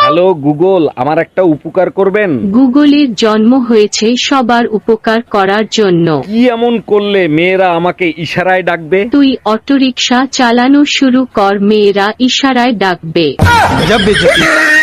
Hello Google, আমার একটা উপকার করবেন? গুগলের জন্ম হয়েছে সবার উপকার করার জন্য। কি এমন করলে মেয়েরা আমাকে ইশারায় ডাকবে? তুই অটোরিকশা চালানো শুরু কর, মেয়েরা ইশারায় ডাকবে।